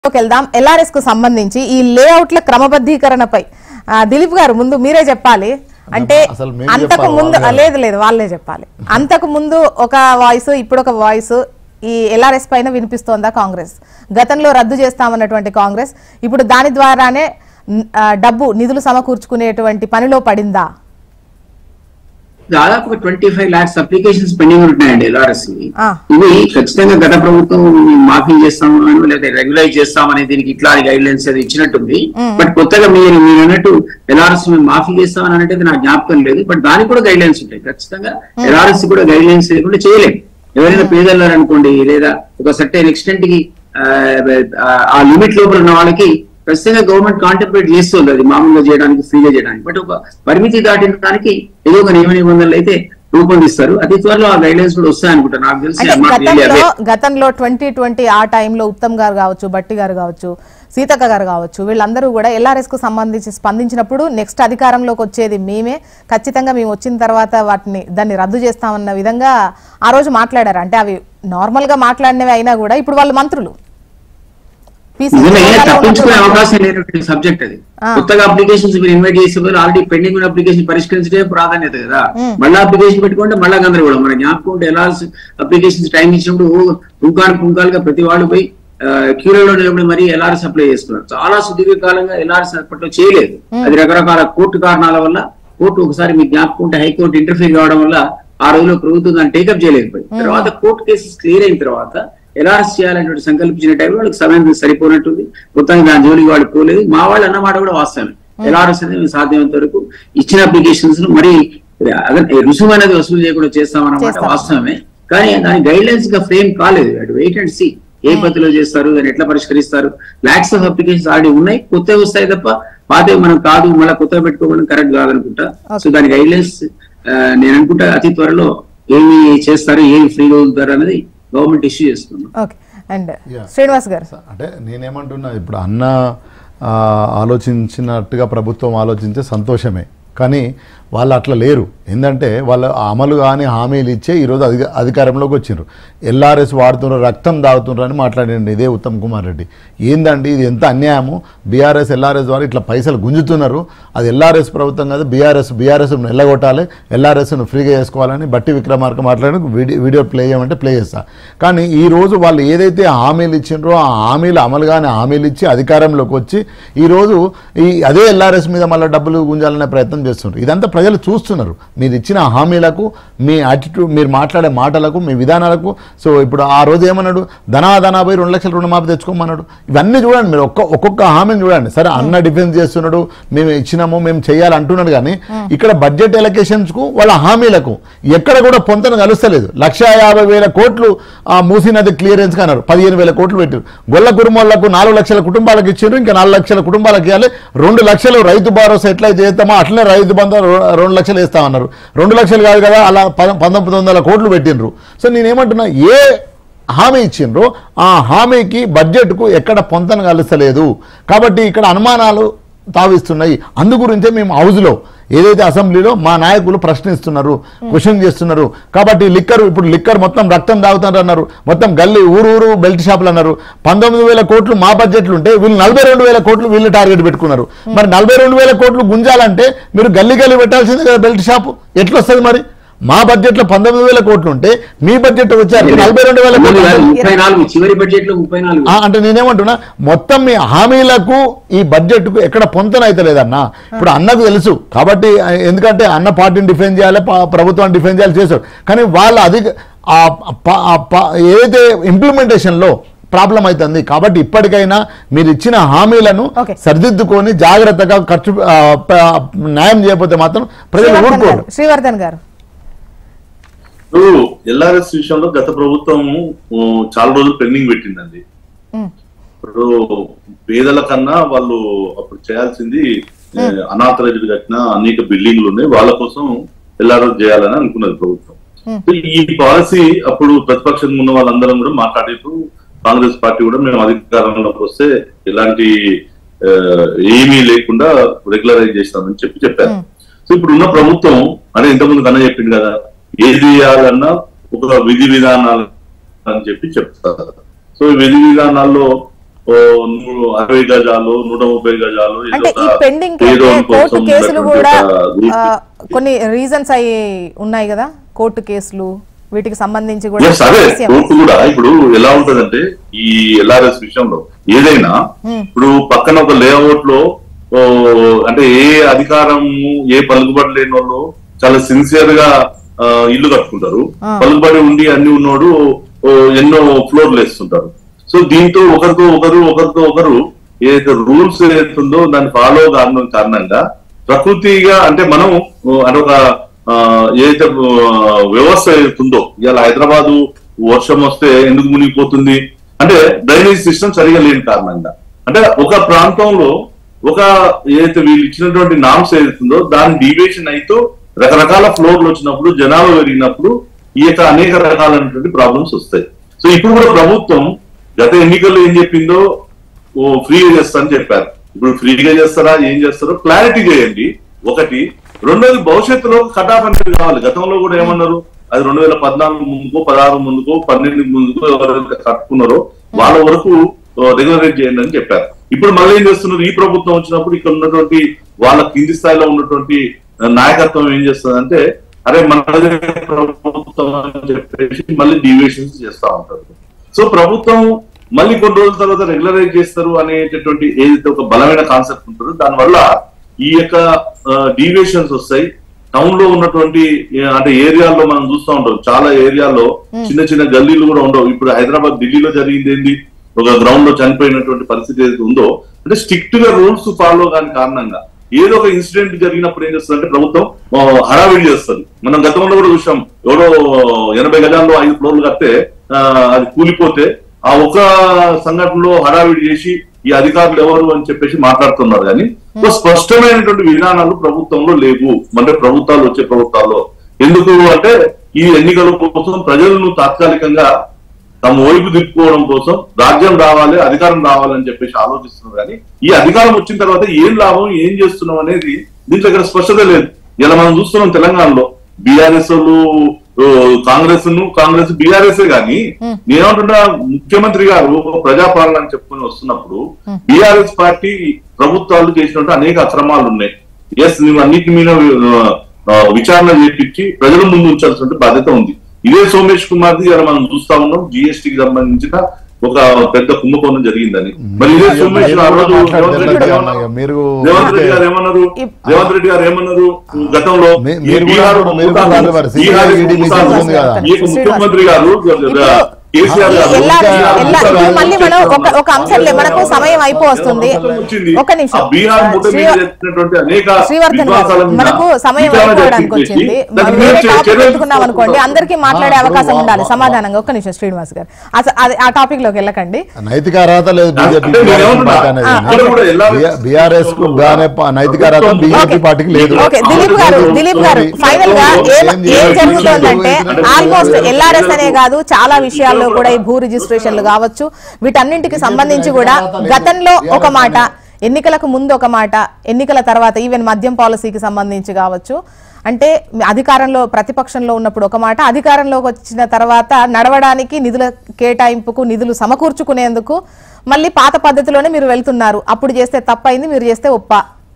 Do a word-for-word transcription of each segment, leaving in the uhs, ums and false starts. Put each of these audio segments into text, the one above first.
వెళ్దాం ఎల్ఆర్ఎస్ కు సంబంధించి ఈ లేఅవుట్ల క్రమబద్ధీకరణపై దిలీప్ గారు ముందు మీరే చెప్పాలి. అంటే అంతకు ముందు లేదు లేదు వాళ్ళే చెప్పాలి. అంతకు ముందు ఒక వాయిస్ ఇప్పుడు ఒక వాయిస్ ఈ ఎల్ఆర్ఎస్ పైన వినిపిస్తోందా కాంగ్రెస్? గతంలో రద్దు చేస్తామన్నటువంటి కాంగ్రెస్ ఇప్పుడు దాని ద్వారానే డబ్బు నిధులు సమకూర్చుకునేటువంటి పనిలో పడిందా? దాదాపు twenty five lakhs applications pending ఉంటున్నాయండి ఎల్ఆర్ఎస్. ఇవి ఖచ్చితంగా గత ప్రభుత్వం మాఫీ చేస్తామని లేదా రెగ్యులైజ్ చేస్తామని దీనికి ఇట్లా గైడ్ లైన్స్ అది ఇచ్చినట్టుంది. బట్ కొత్తగా మీరు మీరు అన్నట్టు ఎల్ఆర్ఎస్ మేము మాఫీ చేస్తామని అనేది నాకు జ్ఞాపకం లేదు. బట్ దానికి కూడా గైడ్ లైన్స్ ఉంటాయి. ఖచ్చితంగా ఎల్ఆర్ఎస్ కూడా గైడ్ లైన్స్ లేకుండా చేయలేము. ఎవరైనా పేదలు అనుకోండి లేదా ఒక సర్టెన్ ఎక్స్టెంట్ కి ఆ లిమిట్ లోపల ఉన్న వాళ్ళకి ఖచ్చితంగా గవర్నమెంట్ కాంటెంప్లేట్ చేస్తుంది అది మామూలుగా చేయడానికి, ఫ్రీగా చేయడానికి. బట్ ఒక పరిమితి దాటిన దానికి ఏదో ఒక నియమ నిబంధనలు అయితే రూపొందిస్తారు. అతి త్వరలో ఆ గైడ్ లైన్స్ కూడా వస్తాయి అనుకుంటా. నాకు తెలిసి గతంలో ట్వంటీ ట్వంటీ ఆ టైంలో ఉత్తమ్ గారు కావచ్చు, బట్టి గారు కావచ్చు, సీతక్క గారు కావచ్చు, వీళ్ళందరూ కూడా ఎల్ఆర్ఎస్ కు సంబంధించి స్పందించినప్పుడు నెక్స్ట్ అధికారంలోకి వచ్చేది మేమే, ఖచ్చితంగా మేము వచ్చిన తర్వాత వాటిని దాన్ని రద్దు చేస్తామన్న విధంగా ఆ రోజు మాట్లాడారు. అంటే అవి నార్మల్ గా మాట్లాడినవి అయినా కూడా ఇప్పుడు వాళ్ళు మంత్రులు తప్పించుకునే అవకాశం లేనటువంటి సబ్జెక్ట్ అది. కొత్తగా అప్లికేషన్స్ మీరు ఇన్వైట్ చేసే ఆల్రెడీ పెండింగ్ ఉన్న అప్లికేషన్ పరిష్కరించడే ప్రాధాన్యత కదా. మళ్ళీ అప్లికేషన్ పెట్టుకుంటే మళ్ళా గందరగోళం. మన జ్ఞాపకం ఉంటే ఎలా అప్లికేషన్స్ టైం ఇచ్చినప్పుడు పుంకాలు పుంకాలుగా ప్రతి వాళ్ళు పోయి క్యూలో నిలబడి మరీ ఎల్ఆర్ఎస్ అప్లై చేసుకున్నారు. చాలా సుదీర్ఘకాలంగా ఎల్ఆర్ఎస్ అప్పట్లో చేయలేదు. అది రకరకాల కోర్టు కారణాల వల్ల కోర్టు ఒకసారి మీకు జ్ఞాపకం ఉంటే హైకోర్టు ఇంటర్ఫీర్ కావడం వల్ల ఆ రోజులో ప్రభుత్వం దాన్ని టేకప్ చేయలేకపోయింది. తర్వాత కోర్టు కేసెస్ క్లియర్ అయిన తర్వాత ఎల్ఆర్ఎస్ చేయాలనేటువంటి సంకల్పించిన టైంలో వాళ్ళకి సమయం సరిపోయినట్టుంది. మొత్తానికి దాని జోలికి వాళ్ళు పోలేదు. మా వాళ్ళు అన్నమాట కూడా వాస్తవమే. ఎల్ఆర్ఎస్ అనేది సాధ్యమైనంత వరకు ఇచ్చిన అప్లికేషన్స్ ను మరి రుసుము అనేది వసూలు చేయకుండా చేస్తామన్నమాట వాస్తవమే. కానీ దాని గైడ్ లైన్స్ గా ఫ్రేమ్ కాలేదు. అటు వెయిట్ అండ్ సీ ఏ పద్ధతిలో చేస్తారు, దాన్ని ఎట్లా పరిష్కరిస్తారు. లాక్స్ ఆఫ్ అప్లికేషన్స్ ఆల్రెడీ ఉన్నాయి, కొత్తవి వస్తాయి తప్ప పాతవి మనం కాదు మళ్ళీ కొత్తగా పెట్టుకోవడం కరెక్ట్ కాదనుకుంటా. సో దాని గైడ్ లైన్స్ నేను అనుకుంటా అతి త్వరలో ఏమి చేస్తారు, ఏమి ఫ్రీగా వదులుతారు అనేది గవర్నమెంట్ ఇష్యూ చేస్తున్నాం. శ్రీనివాస్ గారు అంటే నేనేమంటున్నా, ఇప్పుడు అన్న ఆలోచించినట్టుగా ప్రభుత్వం ఆలోచించే సంతోషమే, కానీ వాళ్ళు అట్లా లేరు. ఏంటంటే వాళ్ళు అమలు కానీ హామీలు ఇచ్చే ఈరోజు అధిక అధికారంలోకి వచ్చిండ్రు. ఎల్ఆర్ఎస్ వాడుతున్నారు, రక్తం దాగుతున్నారు అని మాట్లాడండి ఇదే ఉత్తమ్ కుమార్ రెడ్డి. ఏందండి ఇది ఎంత అన్యాయము? బీఆర్ఎస్ ఎల్ఆర్ఎస్ ద్వారా ఇట్లా పైసలు గుంజుతున్నారు. అది ఎల్ఆర్ఎస్ ప్రభుత్వం కాదు, బీఆర్ఎస్ బీఆర్ఎస్ను ఎల్లగొట్టాలి, ఎల్ఆర్ఎస్ను ఫ్రీగా చేసుకోవాలని బట్టి విక్రమార్క మాట్లాడి వీడియో వీడియో ప్లే చేయమంటే ప్లే చేస్తా. కానీ ఈరోజు వాళ్ళు ఏదైతే హామీలు ఇచ్చిండ్రో ఆ హామీలు అమలుగానే హామీలు ఇచ్చి అధికారంలోకి వచ్చి ఈరోజు ఈ అదే ఎల్ఆర్ఎస్ మీద మళ్ళీ డబ్బులు గుంజాలనే ప్రయత్నం చేస్తున్నారు. ఇదంతా ప్రజలు చూస్తున్నారు. మీరు ఇచ్చిన హామీలకు, మీ యాటిట్యూడ్, మీరు మాట్లాడే మాటలకు, మీ విధానాలకు. సో ఇప్పుడు ఆ రోజు ఏమన్నాడు, ధనాధనా పోయి రెండు లక్షల రుణమాఫీ తెచ్చుకోమన్నాడు. ఇవన్నీ చూడండి మీరు, ఒక్క ఒక్కొక్క హామీని చూడండి. సరే అన్న డిఫెన్స్ చేస్తున్నాడు, మేము ఇచ్చినాము మేము చేయాలి అంటున్నాడు, కానీ ఇక్కడ బడ్జెట్ ఎలకేషన్స్ కు వాళ్ళ హామీలకు ఎక్కడ కూడా పొంతన కలుస్తలేదు. లక్ష యాభై వేల కోట్లు మూసీ నది క్లియరెన్స్ గా అన్నారు, పదిహేను వేల కోట్లు పెట్టారు. గొల్ల కుటుంబాలకు నాలుగు లక్షల కుటుంబాలకు ఇచ్చారు, ఇంకా నాలుగు లక్షల కుటుంబాలకు ఇవ్వాలి. రెండు లక్షలు రైతు భరోసా ఎట్లా చేస్తామో అట్లనే రైతు బంధు రెండు లక్షలు వేస్తామన్నారు. రెండు లక్షలు కాదు కదా, అలా పంతొమ్మిది వందల కోట్లు పెట్టినరు. సో నేనేమంటున్నా, ఏ హామీ ఇచ్చిండ్రో ఆ హామీకి బడ్జెట్కు ఎక్కడ పొంతన కలుస్తలేదు. కాబట్టి ఇక్కడ అనుమానాలు తావిస్తున్నాయి. అందు గురించే మేము హౌస్లో ఏదైతే అసెంబ్లీలో మా నాయకులు ప్రశ్నిస్తున్నారు, క్వశ్చన్ చేస్తున్నారు. కాబట్టి లిక్కర్ ఇప్పుడు లిక్కర్ మొత్తం రక్తం తాగుతారు అన్నారు, మొత్తం గల్లీ ఊరు ఊరు బెల్ట్ షాపులు అన్నారు. పంతొమ్మిది వేల కోట్లు మా బడ్జెట్లు ఉంటే వీళ్ళు నలభై రెండు వేల కోట్లు వీళ్ళు టార్గెట్ పెట్టుకున్నారు. మరి నలభై రెండు వేల కోట్లు గుంజాలంటే మీరు గల్లీ గల్లీ పెట్టాల్సిందే కదా బెల్ట్ షాపు. ఎట్లా వస్తుంది మరి? మా బడ్జెట్ లో పంతొమ్మిది వేల కోట్లు ఉంటే మీ బడ్జెట్ వచ్చారు నలభై రెండు వేల అంటే నేనేమంటున్నా, మొత్తం మీ హామీలకు ఈ బడ్జెట్ కు ఎక్కడ పొంతన అయితే లేదన్నా. ఇప్పుడు అన్నకు తెలుసు కాబట్టి, ఎందుకంటే అన్న పార్టీని డిఫెండ్ చేయాలి, ప్రభుత్వాన్ని డిఫెండ్ చేయాలి చేశారు. కానీ వాళ్ళ అధిక ఏదైతే ఇంప్లిమెంటేషన్ లో ప్రాబ్లం అవుతుంది. కాబట్టి ఇప్పటికైనా మీరు ఇచ్చిన హామీలను సరిదిద్దుకొని జాగ్రత్తగా ఖర్చు న్యాయం చేయకపోతే మాత్రం ప్రజలు ఊరుకోరు. శ్రీవర్ధన్ గారు, ఇప్పుడు ఎల్ఆర్ఎస్ విషయంలో గత ప్రభుత్వం చాలా రోజులు పెండింగ్ పెట్టిందండి. ఇప్పుడు పేదల కన్నా వాళ్ళు అప్పుడు చేయాల్సింది అనాథరైజ్డ్ కట్టిన అనేక బిల్డింగ్లు ఉన్నాయి, వాళ్ళ కోసం ఎల్ఆర్ఎస్ చేయాలని అనుకున్నది ప్రభుత్వం. ఈ పాలసీ అప్పుడు ప్రతిపక్షంగా ఉన్న వాళ్ళందరం కూడా మాట్లాడేటప్పుడు కాంగ్రెస్ పార్టీ కూడా మేము అధికారంలోకి వస్తే ఇలాంటి ఏమీ లేకుండా రెగ్యులరైజ్ చేస్తామని చెప్పి చెప్పారు. సో ఇప్పుడు ఉన్న ప్రభుత్వం అంటే ఇంతకుముందు కన్నా చెప్పింది కదా, ఏది చేయాలన్నా ఒక విధి విధానాలు అని చెప్పి చెప్తారు. సో విధి విధానాల్లో అరవై గజాలు నూట ముప్పై గజాలు అంటే ఈ పెండింగ్ కోర్టు కేసులు కూడా కొన్ని రీజన్స్ అయి ఉన్నాయి కదా, కోర్టు కేసులు వీటికి సంబంధించి కూడా కోర్టు కూడా ఇప్పుడు ఎలా ఉంటదంటే ఈ ఎల్ఆర్ఎస్ విషయంలో ఏదైనా ఇప్పుడు పక్కన ఒక లేఅవుట్ లో అంటే ఏ అధికారం ఏ పలుకుబడి లేని వాళ్ళు చాలా సిన్సియర్ గా ఇల్లు కట్టుకుంటారు, పలుకుబడి ఉండి అన్ని ఉన్నోడు ఎన్నో ఫ్లోర్లు వేస్తుంటారు. సో దీంతో ఒకరితో ఒకరు ఒకరితో ఒకరు ఏదైతే రూల్స్ ఏదైతుందో దాన్ని ఫాలో కావడం కారణంగా ప్రకృతిగా అంటే మనం అంటే ఒక ఏదైతే వ్యవస్థ ఏదైతుందో ఇవాళ హైదరాబాదు వర్షం వస్తే ఎందుకు మునిగిపోతుంది అంటే డ్రైనేజ్ సిస్టమ్ సరిగా లేని కారణంగా, అంటే ఒక ప్రాంతంలో ఒక ఏదైతే వీళ్ళు ఇచ్చినటువంటి నామ్స్ ఏదైతుందో దాని డీవియేషన్ అయితే రకరకాల ఫ్లోర్లు వచ్చినప్పుడు జనాభా పెరిగినప్పుడు ఈ యొక్క అనేక రకాలైనటువంటి ప్రాబ్లమ్స్ వస్తాయి. సో ఇప్పుడు కూడా ప్రభుత్వం గత ఎన్నికల్లో ఏం చెప్పిందో ఓ ఫ్రీగా చేస్తా అని చెప్పారు. ఇప్పుడు ఫ్రీగా చేస్తారా ఏం చేస్తారో క్లారిటీ చేయండి ఒకటి. రెండోది భవిష్యత్తులో కటాఫ్ అనేది కావాలి. గతంలో కూడా ఏమన్నారు, అది రెండు వేల పద్నాలుగు ముందుకో పదహారు ముందుకో పన్నెండు ముందుకో ఎవరైతే కట్టుకున్నారో వాళ్ళ వరకు రెగ్యులరైజ్ చేయండి అని చెప్పారు. ఇప్పుడు మళ్ళీ ఏం చేస్తున్నారు, ఈ ప్రభుత్వం వచ్చినప్పుడు ఇక్కడ ఉన్నటువంటి వాళ్ళ కింది స్థాయిలో ఉన్నటువంటి నాయకత్వం ఏం చేస్తుంది అంటే అరే మన ప్రభుత్వం అని చెప్పేసి మళ్ళీ డీవియేషన్స్ చేస్తా ఉంటారు. సో ప్రభుత్వం మళ్ళీ కొన్ని రోజుల తర్వాత రెగ్యులరైజ్ చేస్తారు అనేటటువంటి ఏదైతే ఒక బలమైన కాన్సెప్ట్ ఉంటుందో దానివల్ల ఈ యొక్క డీవియేషన్స్ వస్తాయి. టౌన్ లో ఉన్నటువంటి అంటే ఏరియాల్లో మనం చూస్తూ ఉంటాం, చాలా ఏరియాల్లో చిన్న చిన్న గల్లీలు కూడా ఉండవు. ఇప్పుడు హైదరాబాద్ ఢిల్లీలో జరిగింది ఏంది, ఒక గ్రౌండ్ లో చనిపోయినటువంటి పరిస్థితి ఏదైతే ఉందో అంటే స్ట్రిక్ట్ గా రూల్స్ ఫాలో కాని కారణంగా ఏదో ఒక ఇన్సిడెంట్ జరిగినప్పుడు ఏం చేస్తుంది అంటే ప్రభుత్వం హడావిడి చేస్తుంది. మనం గతంలో కూడా చూసాం, ఎవరో ఎనభై గజాల్లో ఐదు ఫ్లోర్లు కడితే అది కూలిపోతే ఆ ఒక సంఘటనలో హడావిడి చేసి ఈ అధికారులు ఎవరు అని చెప్పేసి మాట్లాడుతున్నారు. కానీ స్పష్టమైనటువంటి విధానాలు ప్రభుత్వంలో లేవు. అంటే ప్రభుత్వాలు వచ్చే ప్రభుత్వాల్లో ఎందుకు అంటే ఈ ఎన్నికల కోసం ప్రజలను తాత్కాలికంగా తమ వైపు తిప్పుకోవడం కోసం రాజ్యం రావాలి అధికారం రావాలని చెప్పేసి ఆలోచిస్తున్నారు. కానీ ఈ అధికారం వచ్చిన తర్వాత ఏం లాభం ఏం చేస్తున్నాం అనేది దీంట్లో ఇక్కడ స్పష్టత లేదు. ఇలా మనం చూస్తున్నాం తెలంగాణలో బీఆర్ఎస్ వాళ్ళు కాంగ్రెస్ ను కాంగ్రెస్ బీఆర్ఎస్ కానీ నేనేమంటున్నా ముఖ్యమంత్రి గారు ప్రజాపాలన అని చెప్పుకొని వస్తున్నప్పుడు బీఆర్ఎస్ పార్టీ ప్రభుత్వాలు చేసినట్టు అనేక అక్రమాలు ఉన్నాయి. ఎస్ మేము అన్నిటి మీద విచారణ చేపించి ప్రజల ముందు ఉంచాల్సిన బాధ్యత ఉంది. ఇదే సోమేష్ కుమార్ ది ఇలా మనం చూస్తా ఉన్నాం, జిఎస్టీకి సంబంధించిన ఒక పెద్ద కుంభకోణం జరిగిందని. మరి ఇదే సోమేష్ ఆ రోజు రేవంత్ రెడ్డి గారు ఏమన్నారు రేవంత్ రెడ్డి గారు ఏమన్నారు గతంలో ముఖ్యమంత్రి గారు మళ్ళీ మనం ఒక అంశం మనకు సమయం అయిపోతుంది. ఒక నిమిషం శ్రీవర్ధన్ గారు, మనకు సమయం అయిపోవడానికి వచ్చింది. పెట్టుకున్నాం అనుకోండి, అందరికీ మాట్లాడే అవకాశం ఉండాలి సమాధానంగా. ఒక్క నిమిషం శ్రీనివాస్ గారు, ఆ టాపిక్ లోకి వెళ్ళకండి. నైతిక అర్హత లేదు బీజేపీ, బీఆర్ఎస్ కు నైతిక అర్హత బీజేపీ పార్టీకి లేదు. ఓకే దిలీప్ గారు, దిలీప్ గారు ఫైనల్ గా ఏం జరుగుతోందంటే ఆల్మోస్ట్ ఎల్ఆర్ఎస్ అనే కాదు చాలా విషయాలు కూడా ఈ భూ రిజిస్ట్రేషన్లు కావచ్చు వీటన్నింటికి సంబంధించి కూడా గతంలో ఒక మాట, ఎన్నికలకు ముందు ఒక మాట, ఎన్నికల తర్వాత ఈవెన్ మద్యం పాలసీకి సంబంధించి కావచ్చు, అంటే అధికారంలో ప్రతిపక్షంలో ఉన్నప్పుడు ఒక మాట, అధికారంలోకి వచ్చిన తర్వాత నడవడానికి నిధుల కేటాయింపుకు నిధులు సమకూర్చుకునేందుకు మళ్ళీ పాత పద్ధతిలోనే మీరు వెళ్తున్నారు. అప్పుడు చేస్తే తప్పైంది, మీరు చేస్తే ఒప్ప.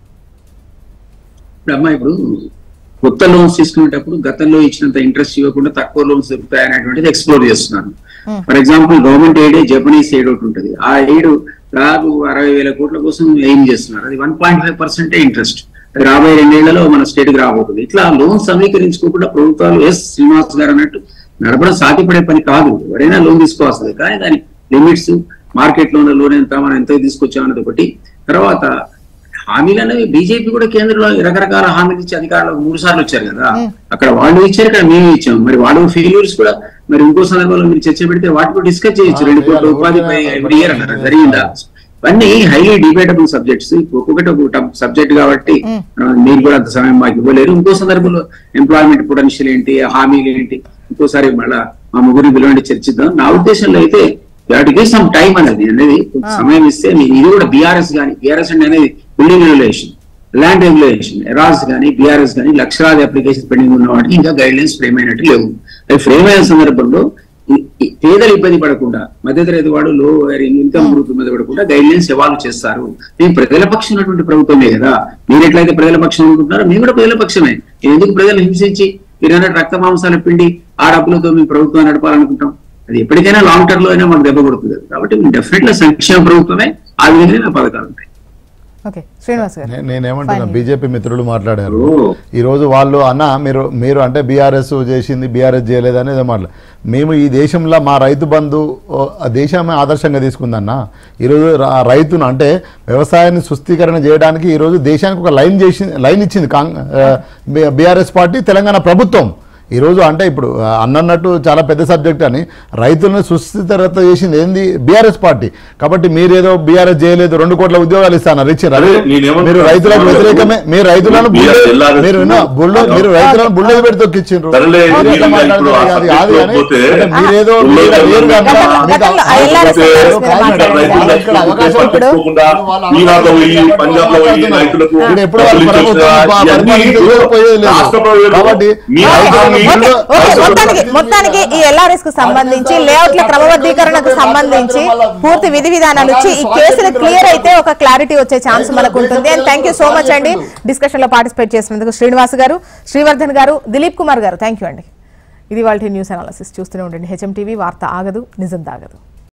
అమ్మా ఇప్పుడు కొత్త లోన్స్ తీసుకునేటప్పుడు గతంలో ఇచ్చినంత ఇంట్రెస్ట్ ఇవ్వకుండా తక్కువ లోన్స్ దొరుకుతాయి అనేటువంటిది ఎక్స్ప్లోర్ చేస్తున్నాను. For example government aid, Japanese aid ఒకటి ఉంటుంది. ఆ ఎయిడ్ దాదాపు అరవై వేల కోట్ల కోసం ఎయిమ్ చేస్తున్నారు. అది వన్ పాయింట్ ఫైవ్ పర్సెంటే ఇంట్రెస్ట్. అది రాబోయే రెండేళ్లలో మన స్టేట్ కి రాబోతుంది. ఇట్లా లోన్ సమీకరించుకోకుండా ప్రభుత్వాలు ఎస్ శ్రీనివాస్ గారు అన్నట్టు నడపడం సాధ్యపడే పని కాదు. ఎవరైనా లోన్ తీసుకోవాల్సింది, కానీ దాని లిమిట్స్, మార్కెట్ లో ఉన్న లోన్ ఎంత, మనం ఎంత తీసుకొచ్చామన్నది ఒకటి. తర్వాత హామీలు అనేవి బీజేపీ కూడా కేంద్రంలో రకరకాల హామీలు ఇచ్చి అధికారులకు మూడు సార్లు వచ్చారు కదా. అక్కడ వాళ్ళు ఇచ్చారు, ఇక్కడ మేము ఇచ్చాము. మరి వాళ్ళు ఫెయిల్యూర్స్ కూడా మరి ఇంకో సందర్భంలో మీరు చర్చ పెడితే వాటి కూడా డిస్కస్ చేయొచ్చు. రెండు కోట్ల ఉపాధిపై ఎవ్రీ ఇయర్ అన్నారు, జరిగిందా? ఇవన్నీ హైలీ డిబేటబుల్ సబ్జెక్ట్స్. ఒక్కొక్కటి ఒక సబ్జెక్ట్ కాబట్టి మీరు కూడా అంత సమయం మాకు ఇవ్వలేరు. ఇంకో సందర్భంలో ఎంప్లాయ్మెంట్ పొటెన్షియల్ ఏంటి, హామీలు ఏంటి, ఇంకోసారి మళ్ళా మా ముగ్గురిని పిలవండి చర్చిద్దాం. నా ఉద్దేశంలో అయితే వాటికి సమ్ టైం అనేది అనేది సమయం ఇస్తే ఇది కూడా బీఆర్ఎస్ కానీ, బీఆర్ఎస్ అనేది బిల్డింగ్ రెగ్యులేషన్, ల్యాండ్ రెగ్యులేషన్, ఎరాస్ కానీ బీఆర్ఎస్ కానీ లక్షలాది అప్లికేషన్ పెండింగ్ ఉన్న వాటికి ఇంకా గైడ్ లైన్స్ ఫ్రేమ్ అయినట్టు లేవు. అవి ఫ్రేమ్ అయిన సందర్భంలో ఈ పేదలు ఇబ్బంది పడకుండా, మధ్యతరగతి వాడు లో ఇన్కమ్ గ్రూప్ మీద పడకుండా గైడ్ లైన్స్ ఎవాల్వ్ చేస్తారు. మేము ప్రజల పక్షం ఉన్నటువంటి ప్రభుత్వమే కదా. మీరు ఎట్లయితే ప్రజల పక్షం అనుకుంటున్నారో మేము కూడా ప్రజల పక్షమే. ఎందుకు ప్రజలను హింసించి మీరు అన్నట్టు రక్త మాంసాలు పిండి ఆ డబ్బులతో మేము ప్రభుత్వం నడపాలనుకుంటాం? అది ఎప్పటికైనా లాంగ్ టర్మ్ లో అయినా మాకు దెబ్బ కొడుతుంది. కాబట్టి డెఫినెట్ గా సంక్షేమ ప్రభుత్వమే, ఆ విధంగా నా పథకాలు ఉంటాయి. ఓకే శ్రీనివాస్ గారు, నేనేమంటున్నా, బీజేపీ మిత్రులు మాట్లాడారు ఈ రోజు. వాళ్ళు అన్న మీరు మీరు అంటే బీఆర్ఎస్ చేసింది, బీఆర్ఎస్ చేయలేదు అనేది మాట్లా మేము ఈ దేశంలో మా రైతు బంధు దేశమే ఆదర్శంగా తీసుకుందన్న. ఈరోజు రైతును అంటే వ్యవసాయాన్ని సుస్థీకరణ చేయడానికి ఈరోజు దేశానికి ఒక లైన్ చేసి లైన్ ఇచ్చింది కాంగ్ బీఆర్ఎస్ పార్టీ, తెలంగాణ ప్రభుత్వం. ఈరోజు అంటే ఇప్పుడు అన్నట్టు చాలా పెద్ద సబ్జెక్ట్ అని రైతులను సుస్థిరత చేసింది ఏంది బీఆర్ఎస్ పార్టీ. కాబట్టి మీరేదో బీఆర్ఎస్ చేయలేదు, రెండు కోట్ల ఉద్యోగాలు ఇస్తాను ఇచ్చారు. మీరు రైతులకు వ్యతిరేకమే. మీరు రైతులను మీరు మీరు రైతులను బుల్లెట్ పెట్టి తొక్కిచ్చిండ్రు. మీరేదో కాబట్టి మొత్తానికి ఈ ఎల్ఆర్ఎస్ కు సంబంధించి లేఅవుట్ల క్రమబద్ధీకరణకు సంబంధించి పూర్తి విధి విధానాలు ఇచ్చి ఈ కేసులు క్లియర్ అయితే ఒక క్లారిటీ వచ్చే ఛాన్స్ మనకు ఉంటుంది. And thank you so much అండి డిస్కషన్ లో పార్టిసిపేట్ చేసినందుకు శ్రీనివాస్ గారు, శ్రీవర్ధన్ గారు, దిలీప్ కుమార్ గారు, థ్యాంక్ యూ అండి. ఇది వాళ్ళ న్యూస్ అనాలిసిస్. చూస్తూనే ఉండండి హెచ్ఎం టీవీ. వార్త ఆగదు, నిజం దాగదు.